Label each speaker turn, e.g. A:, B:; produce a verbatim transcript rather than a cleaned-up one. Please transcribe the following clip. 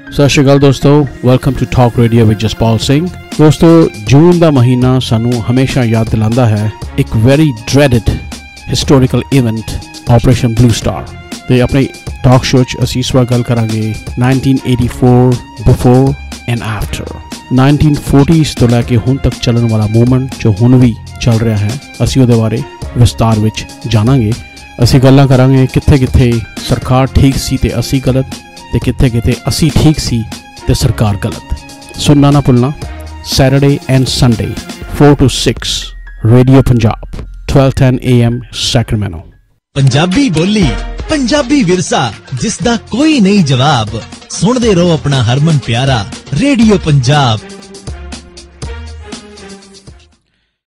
A: ਸਤਿ ਸ਼੍ਰੀ ਅਕਾਲ ਦੋਸਤੋ, welcome to talk radio with Jaspal Singh. ਦੋਸਤੋ, ਜੂਨ ਦਾ ਮਹੀਨਾ ਸਾਨੂੰ ਹਮੇਸ਼ਾ ਯਾਦ ਦਿਲਾਉਂਦਾ ਹੈ ਇੱਕ very dreaded historical event operation blue star. ਤੇ ਆਪਣੇ ਟਾਕ ਸ਼ੋਅ 'ਚ ਅਸੀਂ ਇਸ ਵਾਰ ਗੱਲ ਕਰਾਂਗੇ nineteen eighty four before and after. Nineteen forties ਤੋਂ ਲੈ ਕੇ ਹੁਣ ਤੱਕ ਚੱਲਣ ਵਾਲਾ ਮੂਵਮੈਂਟ ਜੋ ਹੁਣ ਵੀ ਚੱਲ ਰਿਹਾ ਹੈ, ਅਸੀਂ ਉਹਦੇ ਬਾਰੇ ਵਿਸਤਾਰ ਵਿੱਚ ਜਾਣਾਂਗੇ। ਅਸੀਂ ਗੱਲਾਂ ਕਰਾਂਗੇ ਕਿੱਥੇ ਕਿੱਥੇ ਸਰਕਾਰ ਠੀਕ ਸੀ ਤੇ ਅਸੀਂ ਗਲਤ, ਤੇ ਕਿੱਥੇ ਕਿਤੇ ਅਸੀਂ ਠੀਕ ਸੀ ਤੇ ਸਰਕਾਰ ਗਲਤ। ਸੁਣਨਾ ਨਾ ਭੁੱਲਣਾ, Saturday and Sunday four two six radio Punjab twelve ten A M Sacramento.
B: Punjabi बोली, पंजाबी विरसा, जिसदा कोई नहीं जवाब। सुनदे रहो अपना हरमन प्यारा रेडियो पंजाब